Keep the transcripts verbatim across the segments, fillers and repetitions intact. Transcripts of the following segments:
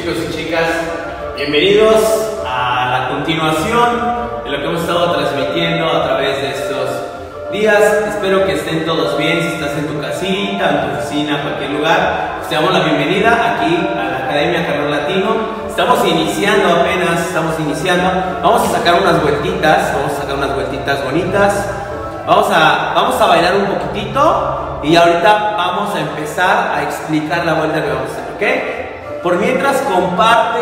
chicos y chicas, bienvenidos a la continuación de lo que hemos estado transmitiendo a través de estos días. Espero que estén todos bien. Si estás en tu casita, en tu oficina, en cualquier lugar, pues te damos la bienvenida aquí a la Academia Calor Latino. Estamos iniciando apenas, estamos iniciando. Vamos a sacar unas vueltitas, vamos a sacar unas vueltitas bonitas. Vamos a, vamos a bailar un poquitito y ahorita vamos a empezar a explicar la vuelta que vamos a hacer, ¿ok? Por mientras, comparte,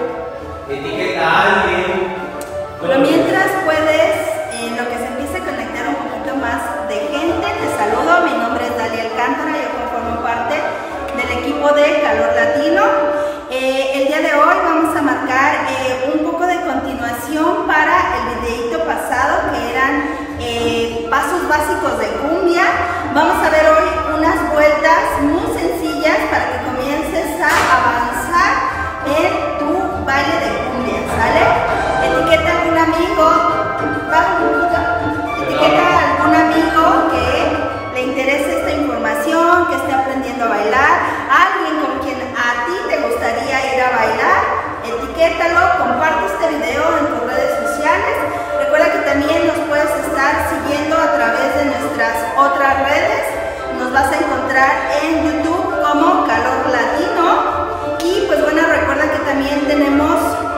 etiqueta a alguien. Por mientras puedes, en lo que se empiece a conectar un poquito más de gente, te saludo. Mi nombre es Dalia Alcántara, yo conformo parte del equipo de Calor Latino. Eh, el día de hoy vamos a marcar eh, un poco de continuación para el videito pasado, que eran eh, pasos básicos de cumbia. Vamos a ver hoy unas vueltas muy sencillas para que comiences a avanzar en tu baile de cumbia, ¿sale? Etiqueta a algún amigo, baja un poquito, etiqueta a algún amigo que le interese esta información, que esté aprendiendo a bailar, alguien con quien a ti te gustaría ir a bailar, etiquétalo, comparte este video en tus redes sociales. Recuerda que también nos puedes estar siguiendo a través de nuestras otras redes. Nos vas a encontrar en YouTube como Calor Latino. Y pues bueno, recuerda que también tenemos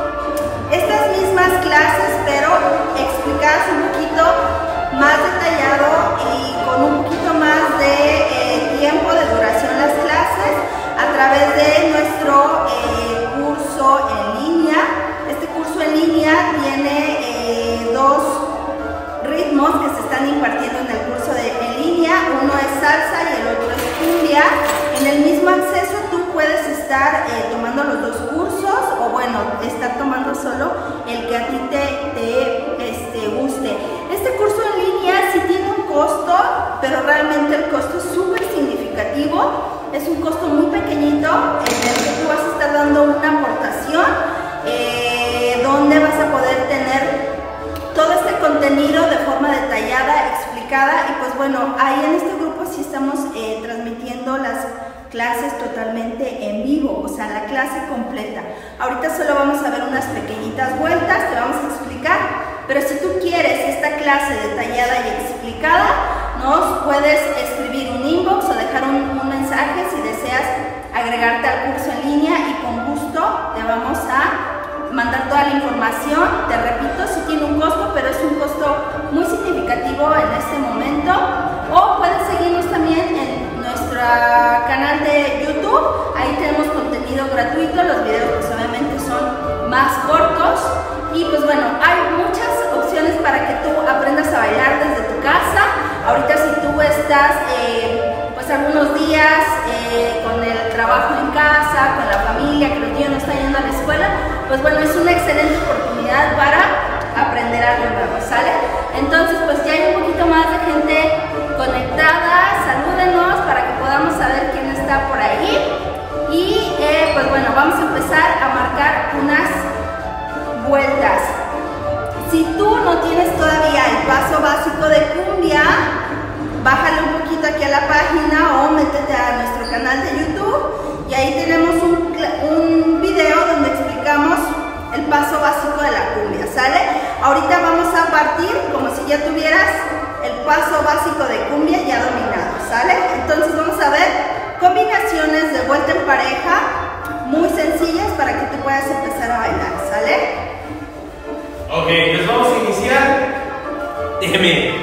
estas mismas clases, pero explicadas un poquito más detallado y con un poquito más de eh, tiempo de duración las clases a través de nuestro eh, curso en línea. Este curso en línea tiene eh, dos ritmos que se están impartiendo en el curso de, en línea. Uno es salsa y el otro es cumbia. En el mismo acceso tú puedes estar eh, tomando los dos cursos, o bueno, estar tomando solo el que a ti te, te este, guste. Este curso en línea sí tiene un costo, pero realmente el costo es súper significativo. Es un costo muy pequeñito en el que tú vas a estar dando una aportación eh, donde vas a poder tener todo este contenido de forma detallada, explicada. Y pues bueno, ahí en este grupo sí estamos eh, transmitiendo las clases totalmente en vivo, o sea, la clase completa. Ahorita solo vamos a ver unas pequeñitas vueltas, te vamos a explicar, pero si tú quieres esta clase detallada y explicada, nos puedes escribir un inbox o dejar un, un mensaje si deseas agregarte al curso en línea, y con gusto te vamos a mandar toda la información. Te repito, sí tiene un costo, pero es un costo muy significativo en este momento. O puedes seguirnos también en nuestro canal de YouTube. Ahí tenemos contenido gratuito. Los videos pues obviamente son más cortos. Y pues bueno, hay muchas opciones para que tú aprendas a bailar desde tu casa. Ahorita si tú estás eh, pues algunos días eh, con el trabajo en casa, con la familia, que los niños no están yendo a la escuela, pues bueno, es una excelente oportunidad para aprender algo nuevo, ¿sale? Entonces pues ya hay un poquito más de gente conectada. Salúdenos para que podamos saber quién está por ahí. Y eh, pues bueno, vamos a empezar a marcar unas vueltas. Si tú no tienes todavía el paso básico de cumbia, bájale un poquito aquí a la página o métete a nuestro canal de YouTube, y ahí tenemos un, un video donde explicamos el paso básico de la cumbia, ¿sale? Ahorita vamos a partir como si ya tuvieras el paso básico de cumbia ya dominado, ¿sale? Entonces vamos a ver combinaciones de vuelta en pareja muy sencillas para que tú puedas empezar a bailar, ¿sale? Ok, pues vamos a iniciar. Déjeme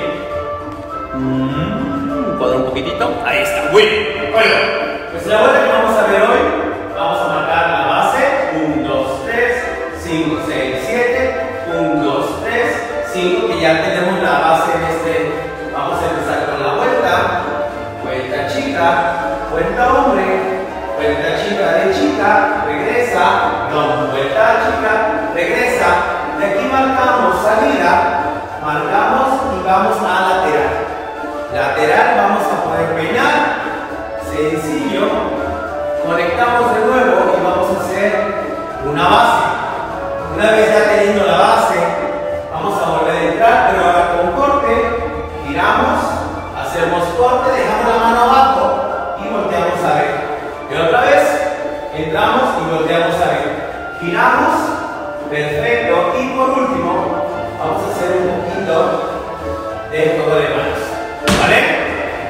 mm, cuadrar un poquitito. Ahí está, muy bien. Bueno, pues la vuelta que vamos a ver hoy, vamos a marcar la base. uno, dos, tres, cinco, seis, siete. uno, dos, tres, cinco, que ya tenemos la base en este. Vamos a empezar con la vuelta. Vuelta chica, vuelta hombre, vuelta chica de chica, regresa, no, vuelta chica, regresa. De aquí marcamos salida, marcamos y vamos a lateral. Lateral, vamos a poder peinar, sencillo. Conectamos de nuevo y vamos a hacer una base. Una vez ya teniendo la base, vamos a volver a entrar, pero ahora con corte, giramos, hacemos corte, dejamos la mano abajo y volteamos a ver. Y otra vez, entramos y volteamos a ver.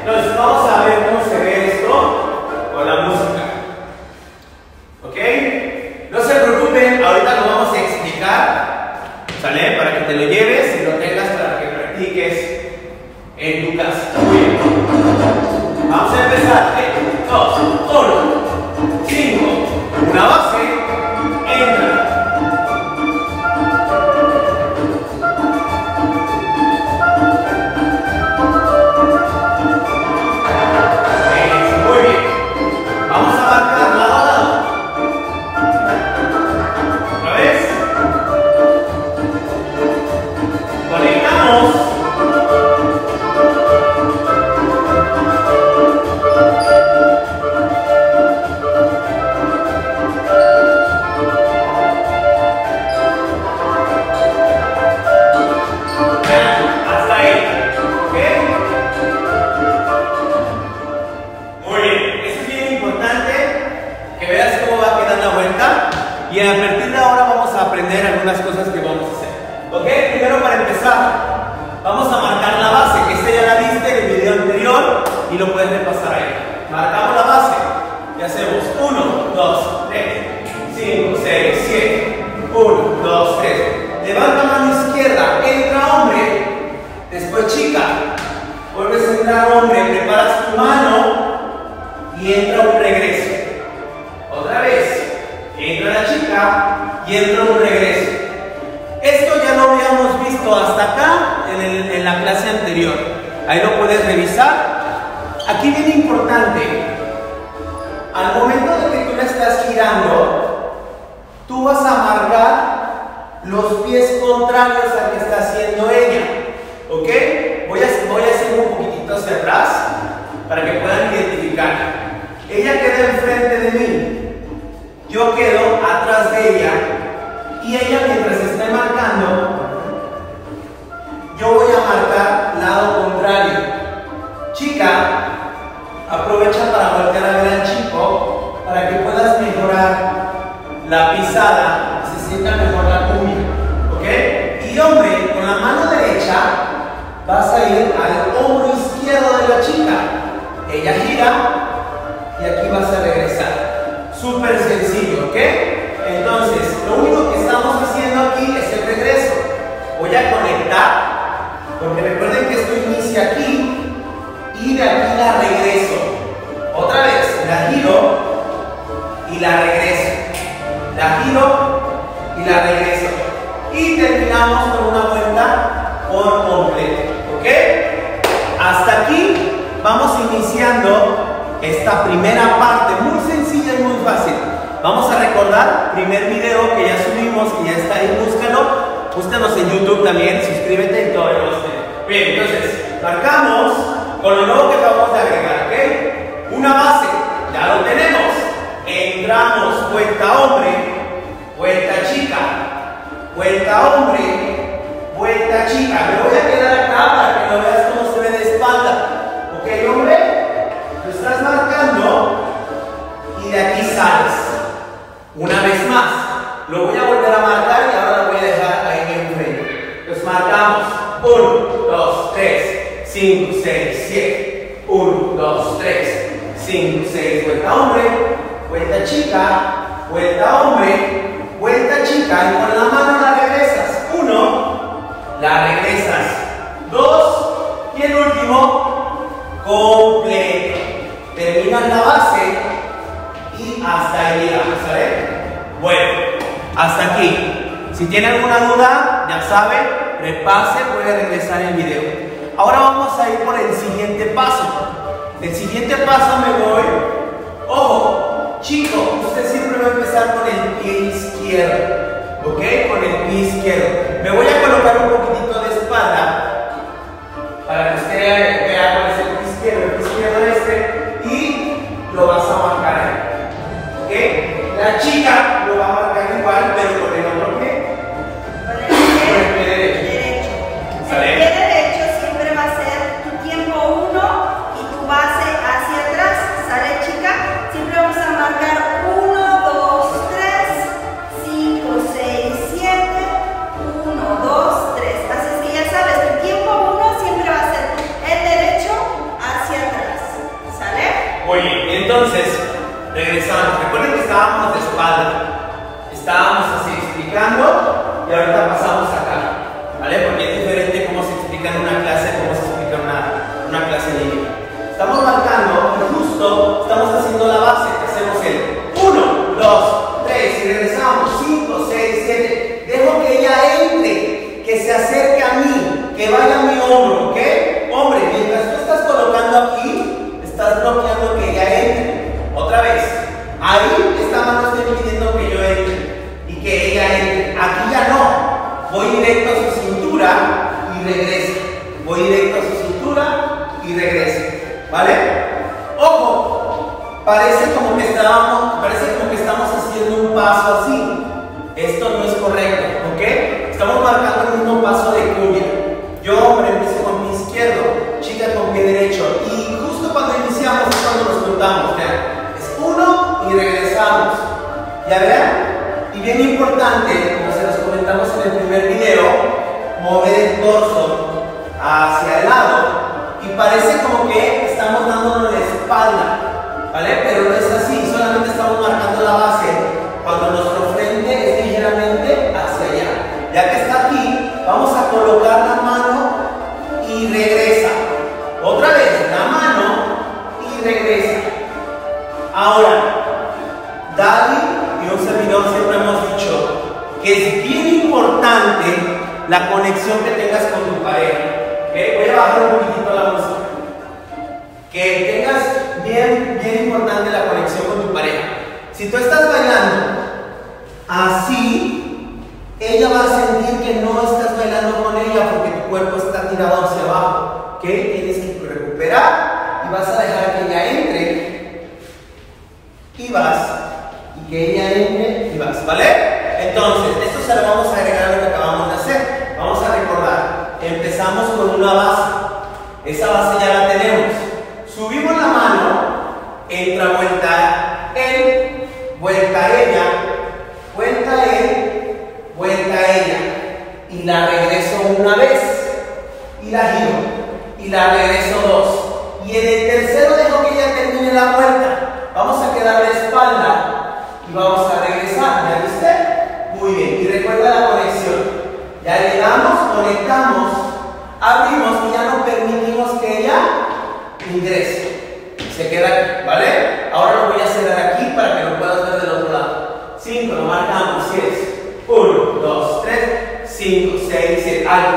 Entonces vamos a ver cómo se ve esto con la música. ¿Ok? No se preocupen, ahorita lo vamos a explicar, ¿sale? Para que te lo lleves y lo tengas para que practiques en tu casa. Muy bien. Vamos a empezar. tres, dos, uno, cinco. Una base. Entra. Muy bien. Vamos a marcar lado a lado. Otra vez. Conectamos. Y a partir de ahora vamos a aprender algunas cosas que vamos a hacer. ¿Ok? Primero, para empezar, vamos a marcar la base, que esta ya la viste en el video anterior y lo puedes repasar ahí. Marcamos la base y hacemos uno, dos, tres, cinco, seis, siete. uno, dos, tres. Levanta mano izquierda, entra hombre, después chica. Vuelves a entrar hombre, preparas tu mano y entra un regreso. Otra vez. Entra la chica y entra un regreso. Esto ya lo habíamos visto hasta acá en, el, en la clase anterior. Ahí lo puedes revisar. Aquí viene importante. Al momento de que tú la estás girando, tú vas a marcar los pies contrarios al que está haciendo ella. ¿Ok? Voy a, voy a hacer un poquitito hacia atrás para que puedan identificar. Ella queda enfrente de mí. Yo quedo atrás de ella y ella, mientras esté marcando, yo voy a marcar lado contrario. Chica, aprovecha para voltear a ver al chico para que puedas mejorar la pisada y se sienta mejor la cuña. ¿Ok? Y hombre, con la mano derecha vas a ir al hombro izquierdo de la chica. Ella gira y aquí vas a regresar. Súper sencillo, ¿ok? Entonces, lo único que estamos haciendo aquí es el regreso. Voy a conectar, porque recuerden que esto inicia aquí y de aquí la regreso. Otra vez, la giro y la regreso. La giro y la regreso. Y terminamos con una vuelta por completo, ¿ok? Hasta aquí vamos iniciando esta primera parte, muy sencilla y muy fácil. Vamos a recordar, primer video que ya subimos, que ya está ahí, búscalo, búscanos en YouTube también, suscríbete y todo lo demás. Bien, entonces, marcamos con lo nuevo que acabamos de agregar, ¿ok? Una base, ya lo tenemos. Entramos, vuelta hombre, vuelta chica, vuelta hombre, vuelta chica. Me voy a quedar acá para que lo veas cómo se ve de espalda. ¿Ok, hombre? Lo estás marcando y de aquí sales. Una vez más, lo voy a volver a marcar y ahora lo voy a dejar ahí enfrente. Entonces marcamos uno, dos, tres, cinco, seis, siete. uno, dos, tres, cinco, seis. Vuelta hombre, vuelta chica, vuelta hombre, vuelta chica. Y con la mano la regresas. uno, la regresas. dos, y el último, completo. Terminas la base y hasta ahí llegamos, ¿sabes? Bueno, hasta aquí. Si tiene alguna duda, ya sabe, repase, puede regresar el video. Ahora vamos a ir por el siguiente paso. El siguiente paso me voy. Ojo, chico, usted siempre va a empezar con el pie izquierdo. ¿Ok? Con el pie izquierdo. Me voy a colocar un poquitito de espalda para que usted vea cuál es el pie izquierdo. El pie izquierdo este. Y lo vas a marcar ahí. ¿Ok? La chica lo va a marcar igual, pero con el otro pie. Con el pie, con el pie derecho. derecho. ¿Sale? El pie derecho siempre va a ser tu tiempo uno y tu base hacia atrás. ¿Sale, chica? Siempre vamos a marcar uno, dos, tres, cinco, seis, siete. uno, dos, tres. Así es que ya sabes, tu tiempo uno siempre va a ser el derecho. entonces, regresamos. Recuerden que estábamos de espalda. Estábamos así explicando y ahorita pasamos acá, ¿vale? Porque es diferente cómo se explica en una clase, cómo se explica en una, una clase en línea. Estamos marcando y justo estamos haciendo la base. Hacemos el uno, dos, tres y regresamos. cinco, seis, siete. Dejo que ella entre, que se acerque a mí, que vaya a mi hombro, ¿ok? Hombre, mientras tú estás colocando aquí, estás bloqueando que ella entre. Otra vez. Ahí esta mano está impidiendo que yo entre y que ella entre. Aquí ya no. Voy directo a su cintura y regreso. Voy directo a su cintura y regreso. ¿Vale? Ojo. Parece como que estábamos, parece como que estamos haciendo un paso así. Esto no es correcto, ¿ok? Estamos marcando el mismo paso de cuña. Yo, hombre, empiezo con pie izquierdo, chica con pie derecho. Y justo cuando iniciamos es cuando nos juntamos, ¿vean? Uno y regresamos. ¿Ya ven? Y bien importante, como se los comentamos en el primer video, mover el torso hacia el lado. Y parece como que estamos dándonos la espalda, ¿vale? Pero no es así, solamente estamos marcando la base cuando nuestro frente es ligeramente hacia allá. Ya que está aquí, vamos a colocar la mano y regresa. Otra vez, la mano y regresa. Ahora, Dali y un servidor siempre hemos dicho que es bien importante la conexión que tengas con tu pareja. ¿Okay? Voy a bajar un poquitito la música. Que tengas bien, bien importante la conexión con tu pareja. Si tú estás bailando así, ella va a sentir que no estás bailando con ella porque tu cuerpo está tirado hacia abajo. ¿Okay? Tienes que recuperar y vas a dejar que ella entre. Y vas, y que ella entre y vas, ¿vale? Entonces, esto se lo vamos a agregar a lo que acabamos de hacer. Vamos a recordar, empezamos con una base. Esa base ya la tenemos. Subimos la mano, entra, vuelta él, vuelta ella, vuelta él, vuelta ella. Y la regreso una vez, y la giro, y la regreso dos. Y en el tercero dejo que ella termine la vuelta. Vamos a quedar de espalda y vamos a regresar, ¿ya viste? Muy bien, y recuerda la conexión. Ya llegamos, conectamos, abrimos y ya no permitimos que ella ingrese. Se queda aquí, ¿vale? Ahora lo voy a cerrar aquí para que lo puedas ver del otro lado. cinco, lo marcamos, si es uno, dos, tres, cinco, seis, siete, algo.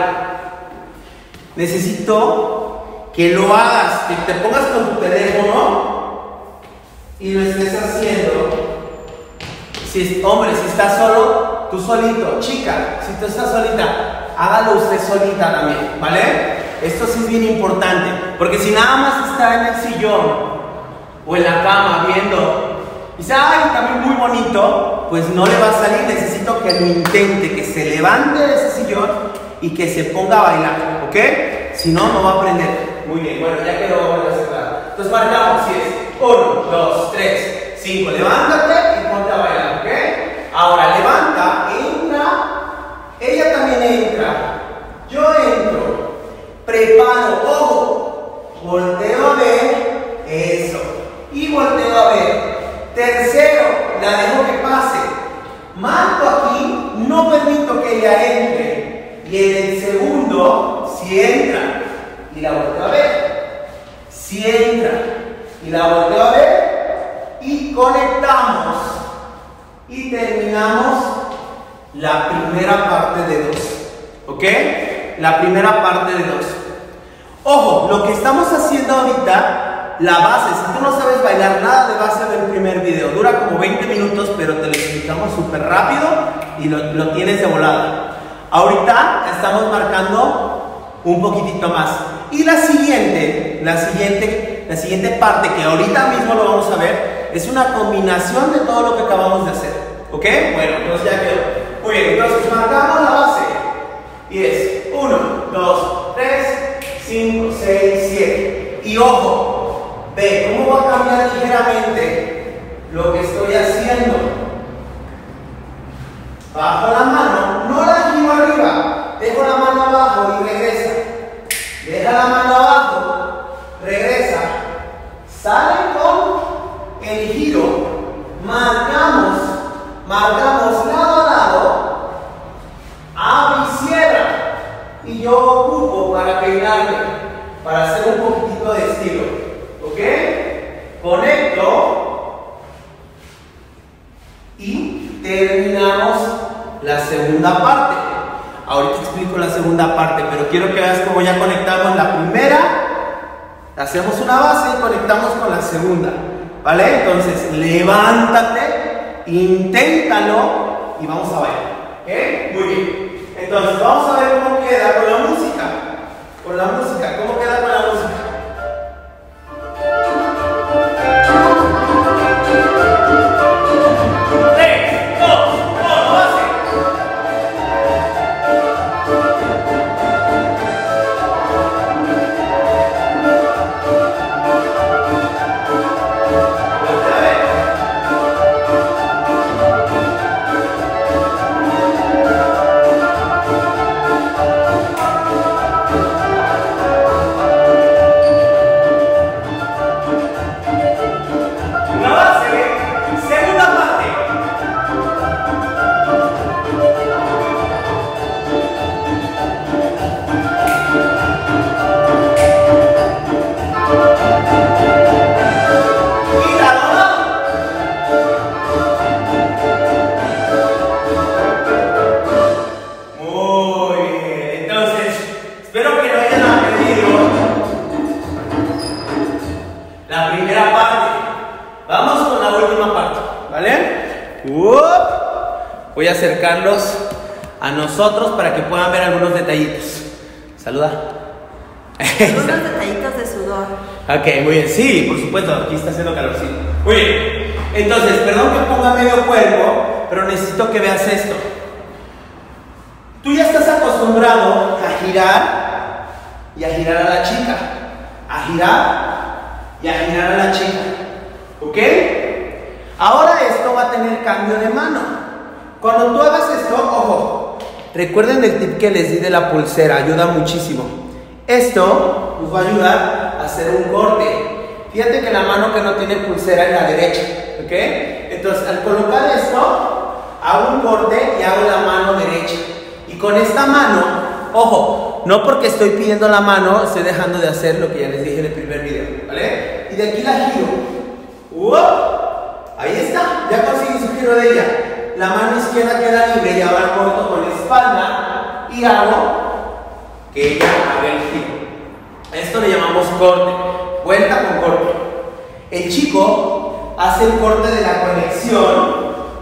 Necesito que lo hagas, que te pongas con tu teléfono y lo estés haciendo. Si, hombre, si estás solo, tú solito. Chica, si tú estás solita, hágalo usted solita también, ¿vale? Esto sí es bien importante, porque si nada más está en el sillón o en la cama viendo y dice, ay, también muy bonito, pues no le va a salir. Necesito que lo intente, que se levante de ese sillón y que se ponga a bailar, ¿ok? Si no, no va a aprender. Muy bien, bueno, ya quedó, vamos a cerrar. Entonces marcamos, si es uno, dos, tres, cinco, levántate y ponte a bailar, ¿ok? Ahora levanta, entra, ella también entra, yo entro, preparo, ojo, volteo a ver, eso, y volteo a ver. Tercero, la dejo que pase, marco aquí, no permito que ella entre, y en el segundo, si entra, y la volteo a ver, si entra, y la volteo a ver y conectamos y terminamos la primera parte de dos, ¿ok? La primera parte de dos. Ojo, lo que estamos haciendo ahorita, la base, si tú no sabes bailar nada de base del primer video, dura como veinte minutos, pero te lo explicamos súper rápido y lo, lo tienes de volada. Ahorita estamos marcando un poquitito más. Y la siguiente, la siguiente, la siguiente parte que ahorita mismo lo vamos a ver, es una combinación de todo lo que acabamos de hacer, ¿ok? Bueno, entonces ya quedó. Muy bien, entonces marcamos la base y es uno, dos, tres, cinco, seis, siete. Y ojo, ve cómo va a cambiar ligeramente lo que estoy haciendo. Bajo la mano, no la giro arriba, dejo la mano abajo y regresa. Deja la mano abajo, regresa, sale con el giro, marcamos, marcamos lado a lado, abre y cierra, y yo ocupo para peinarme, para hacer un poquitito de estilo, ¿ok? Conecto y terminamos la segunda parte. Ahorita explico la segunda parte, pero quiero que veas cómo ya conectamos la primera, hacemos una base y conectamos con la segunda, ¿vale? Entonces, levántate, inténtalo y vamos a ver, ¿ok? Muy bien. Entonces, vamos a ver cómo queda con la música. Con la música, ¿cómo queda con la música? Voy a acercarlos a nosotros para que puedan ver algunos detallitos. Saluda. Algunos detallitos de sudor. Ok, muy bien. Sí, por supuesto, aquí está haciendo calorcito. Muy bien. Entonces, perdón que ponga medio cuerpo, pero necesito que veas esto. Tú ya estás acostumbrado a girar y a girar a la chica. A girar y a girar a la chica. ¿Ok? Ahora esto va a tener cambio de mano. Cuando tú hagas esto, ojo, recuerden el tip que les di de la pulsera, ayuda muchísimo. Esto nos va a ayudar a hacer un corte. Fíjate que la mano que no tiene pulsera es la derecha, ¿ok? Entonces, al colocar esto, hago un corte y hago la mano derecha. Y con esta mano, ojo, no porque estoy pidiendo la mano, estoy dejando de hacer lo que ya les dije en el primer video, ¿vale? Y de aquí la giro. ¡Uop! Ahí está, ya conseguí su giro de ella. La mano izquierda queda libre y ahora corto con la espalda y hago que ella haga el giro. Esto le llamamos corte, vuelta con corte. El chico hace el corte de la conexión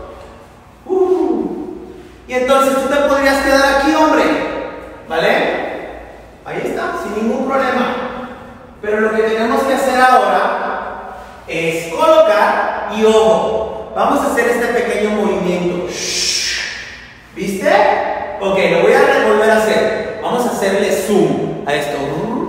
uh, y entonces tú te podrías quedar aquí, hombre, ¿vale? Ahí está, sin ningún problema. Pero lo que tenemos que hacer ahora es colocar y ojo. Vamos a hacer este pequeño movimiento. ¿Viste? Ok, lo voy a volver a hacer. Vamos a hacerle zoom a esto.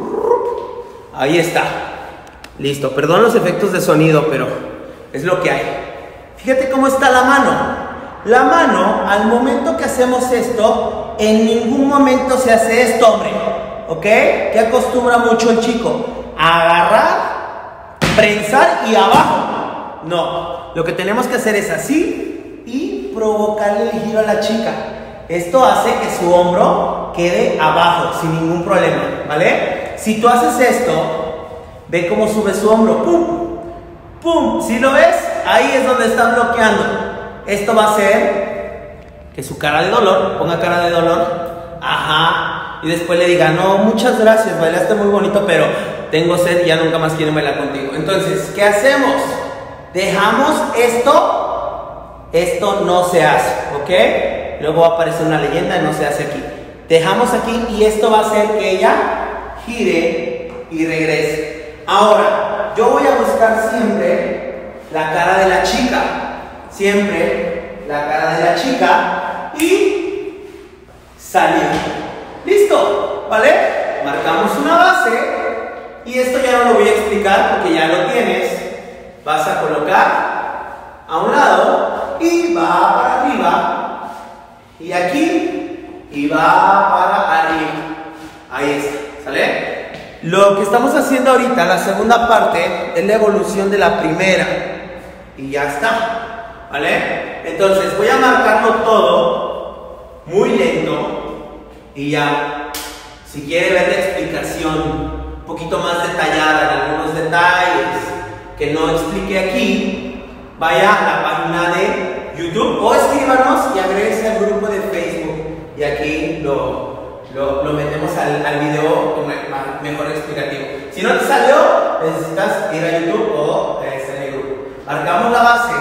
Ahí está. Listo. Perdón los efectos de sonido, pero es lo que hay. Fíjate cómo está la mano. La mano, al momento que hacemos esto, en ningún momento se hace esto, hombre. ¿Ok? ¿Qué acostumbra mucho el chico? Agarrar, prensar y abajo. No. Lo que tenemos que hacer es así y provocarle el giro a la chica. Esto hace que su hombro quede abajo sin ningún problema, ¿vale? Si tú haces esto, ve cómo sube su hombro. ¡Pum! ¡Pum! ¿Sí lo ves? Ahí es donde está bloqueando. Esto va a hacer que su cara de dolor, ponga cara de dolor. Ajá. Y después le diga, no, muchas gracias, bailaste muy bonito, pero tengo sed y ya nunca más quiero bailar contigo. Entonces, ¿qué hacemos? Dejamos esto, esto no se hace, ¿ok? Luego va a aparecer una leyenda y no se hace aquí. Dejamos aquí y esto va a hacer que ella gire y regrese. Ahora, yo voy a buscar siempre la cara de la chica, siempre la cara de la chica y salir. ¿Listo? ¿Vale? Marcamos una base y esto ya no lo voy a explicar porque ya lo tienes. Vas a colocar a un lado y va para arriba y aquí y va para arriba. Ahí está, ¿sale? Lo que estamos haciendo ahorita, la segunda parte, es la evolución de la primera. y ya está, ¿vale? Entonces voy a marcarlo todo muy lento y ya, si quiere ver la explicación un poquito más detallada en algunos detalles que no expliqué aquí, vaya a la página de YouTube o escríbanos y agréguese al grupo de Facebook y aquí lo, lo, lo metemos al, al video mejor explicativo. Si no te salió, necesitas ir a YouTube o estar en el grupo. Marcamos la base.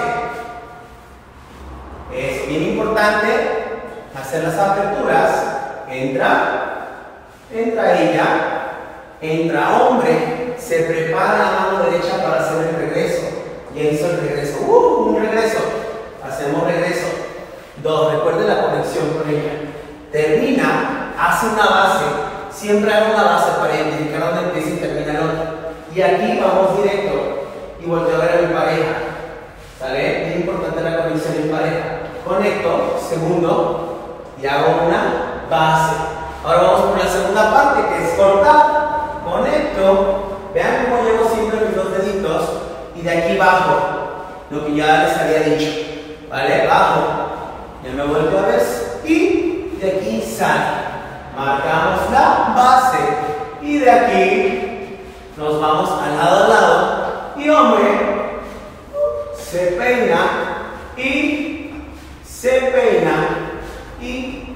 Es bien importante hacer las aperturas. Entra, entra ella, entra hombre, se prepara la mano derecha para hacer el regreso. Ya hizo el regreso. Uh, un regreso. Hacemos regreso. Dos, recuerde la conexión con ella. Termina, hace una base. Siempre hago una base para identificar dónde empieza y termina el otro. Y aquí vamos directo. Y volteo a ver a mi pareja. ¿Sale? Es importante la conexión en pareja. Conecto, segundo, y hago una base. Ahora vamos por la segunda parte, que es cortar. Conecto. Vean cómo llevo siempre mis dos deditos. Y de aquí bajo. Lo que ya les había dicho. ¿Vale? Bajo. Ya me vuelvo a ver. Y de aquí sale. Marcamos la base. Y de aquí nos vamos al lado al lado. Y hombre se peina y se peina y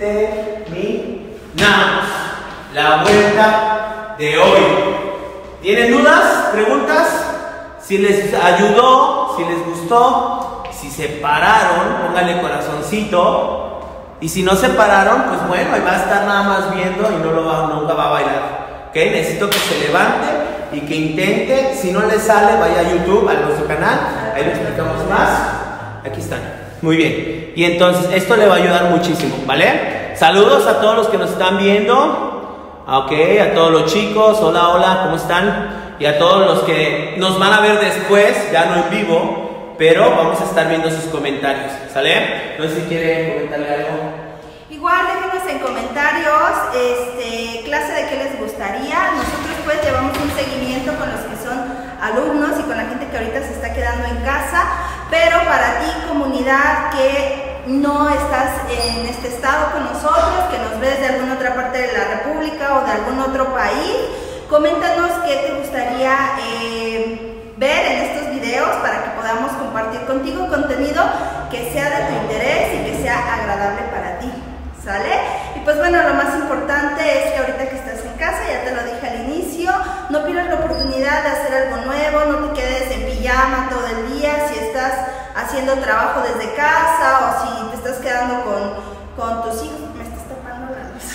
terminamos la vuelta de hoy. ¿Tienen dudas? ¿Preguntas? Si les ayudó, si les gustó, si se pararon, pónganle corazoncito. Y si no se pararon, pues bueno, ahí va a estar nada más viendo y no lo va, nunca va a bailar. ¿Ok? Necesito que se levante y que intente. Si no le sale, vaya a YouTube, a nuestro canal. Ahí lo explicamos más. Aquí están. Muy bien. Y entonces, esto le va a ayudar muchísimo, ¿vale? Saludos a todos los que nos están viendo. Ok, a todos los chicos. Hola, hola, ¿cómo están? Y a todos los que nos van a ver después, ya no en vivo. Pero vamos a estar viendo sus comentarios, ¿sale? No sé si quieren comentarle algo. Igual déjenos en comentarios este, clase de qué les gustaría. Nosotros pues llevamos un seguimiento con los que son alumnos y con la gente que ahorita se está quedando en casa. Pero para ti, comunidad que no estás en este estado con nosotros, que nos ves de alguna otra parte de la República o de algún otro país, coméntanos qué te gustaría eh, ver en estos videos para que podamos compartir contigo contenido que sea de tu interés y que sea agradable para ti, ¿sale? Y pues bueno, lo más importante es que ahorita que estás en casa, ya te lo dije al inicio, no pierdas la oportunidad de hacer algo nuevo, no te quedes en pijama todo el día, si estás haciendo trabajo desde casa o si te estás quedando con, con tus hijos. Me estás tapando la luz.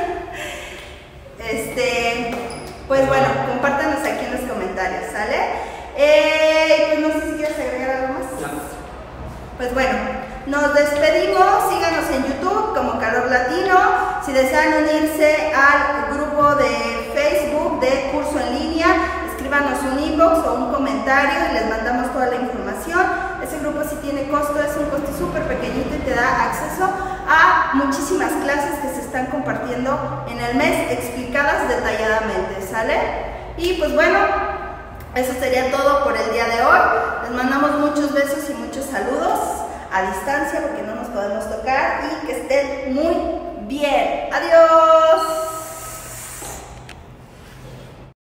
este, pues bueno, compártanos aquí en los comentarios, ¿sale? Eh, pues no sé si quieres agregar algo más. No. Pues bueno, nos despedimos. Síganos en YouTube como Calor Latino. Si desean unirse al grupo de Facebook de curso en línea, escríbanos un inbox o un comentario y les mandamos toda la información. Ese grupo sí tiene costo, es un costo súper pequeñito y te da acceso a muchísimas clases que se están compartiendo en el mes, explicadas detalladamente, ¿sale? Y pues bueno, eso sería todo por el día de hoy. Les mandamos muchos besos y muchos saludos a distancia porque no nos podemos tocar y que estén muy bien. Adiós.